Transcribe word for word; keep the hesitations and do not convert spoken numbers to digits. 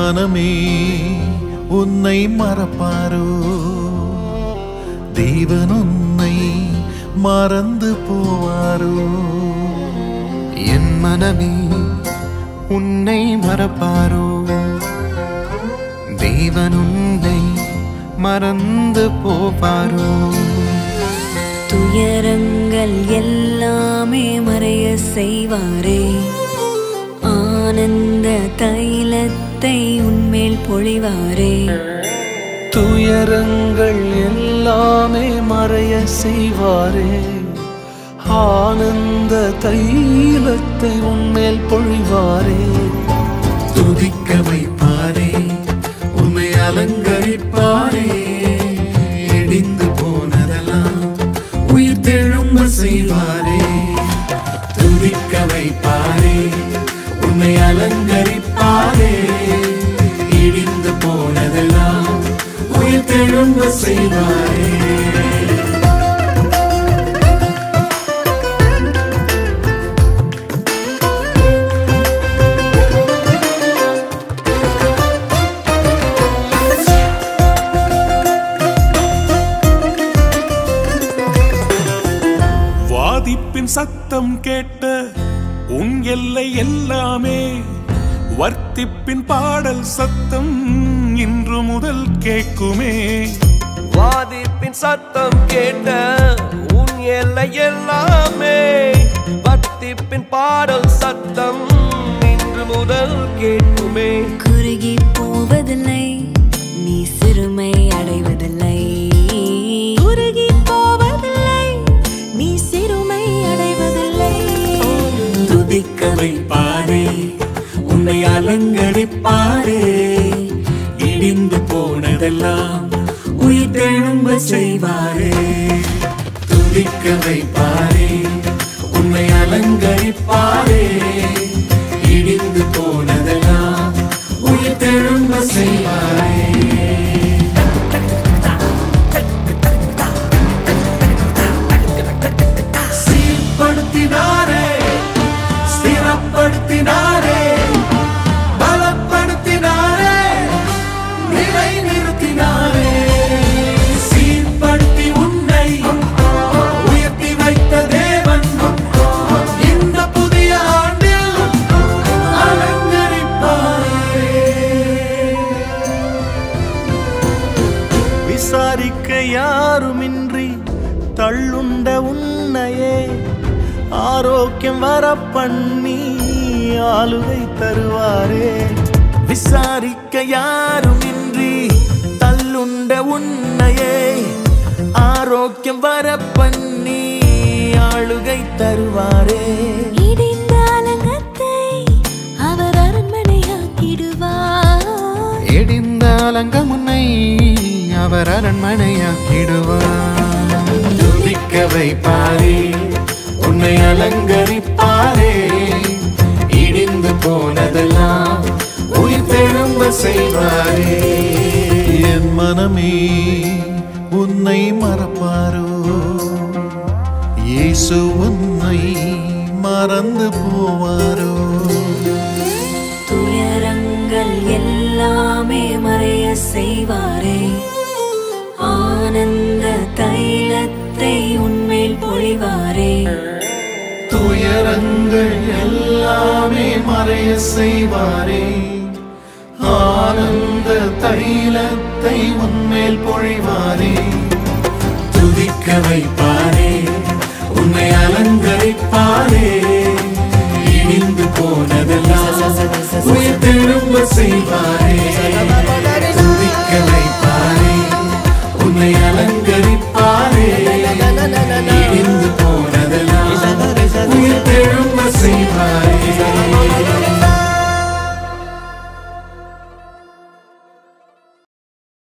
மனமே உன்னை மறப்பாரோ? தேவன் உன்னை மறந்து போவாரோ? என் மனமே உன்னை மறப்பாரோ? தேவன் உன்னை மறந்து போவாரோ? துயரங்கள் எல்லாமே மறைய செய்வாரே, ஆனந்த தைலத்தை உன்மேல் பொழிவாரே. துயரங்கள் எல்லாமே மறைய செய்வாரே, ஆனந்த தைலத்தை உன்மேல் பொழிவாரே. துதிக்க வைப்பாரே, உன்னை அலங்கரிப்பாரே. இடிந்து போனதெல்லாம் உயிர் தெழும்ப செய்வாரே. துதிக்க வைப்பாரே, உன்னை அலங்கரிப்பாரே. இடிந்து போனதெல்லாம் உயிர் தெழும்ப செய்வாரே. வாதிப்பின் சத்தம் கேட்ட உன் எல்லை எல்லாமே, வர்த்திப்பின் பாடல் சத்தம் இன்று முதல் கேட்குமே. வாதிப்பின் சத்தம் கேட்ட உன் எல்லை எல்லாமே, வர்த்திப்பின் பாடல் சத்தம் இன்று முதல் கேட்குமே. குறுகி போவதில்லை, நீ சிறுமை அடைவதில்லை. குறுகி போவதில்லை, நீ சிறுமை அடைவதில்லை. துதிக்க வைப்பாரே, உன்னை அலங்கரிப்பாரே. இடிந்து போனதெல்லாம் உயிர் தெழும்ப செய்வாரே. துதிக்க வைப்பாரே, உன்னை அலங்கரிப்பாரே. இடிந்து போனதெல்லாம் உயிர் தெழும்ப செய்வாரே. சீர்படுத்தினாரே, ஸ்திரப்படுத்தினாரே, பலப்படுத்தினாரே, நிலை நிறுத்தினாரே. சீர்படுத்தி உன்னை உயர்த்தி வைத்த தேவன் இந்த புதிய ஆண்டில் அலங்கரிப்பாரே. விசாரிக்க யாருமின்றி தள்ளுண்ட உன்னையே ஆரோக்கியம் வர பண்ணி ஆளுகை தருவாரே. விசாரிக்க யாருமின்றி தள்ளுண்ட உன்னையே ஆரோக்கியம் வர பண்ணி ஆளுகை தருவாரே. இடிந்த அலங்கத்தை அவர் அரண்மனையாக்கிடுவார். இடிந்த அலங்கம் உன்னை அவர் அரண்மனையாக்கிடுவார். துதிக்க வைப்பாரே, உன்னை அலங்கரிப்பாரே. இடிந்து போனதெல்லாம் உயிர் தெழும்ப செய்வாரே. என் மனமே உன்னை மறப்பாரோ? இயேசு உன்னை மறந்து போவாரோ? துயரங்கள் எல்லாமே மறைய செய்வாரே, ஆனந்த தைலத்தை உன்மேல் பொழிவாரே. துயரங்கள் எல்லாமே மறைய செய்வாரே, ஆனந்த தைலத்தை உன்மேல் பொழிவாரே. துதிக்க வைப்பாரே, உன்னை அலங்கரிப்பாரே. இடிந்து போனதெல்லாம் உயிர் தெழும்ப செய்வாரே.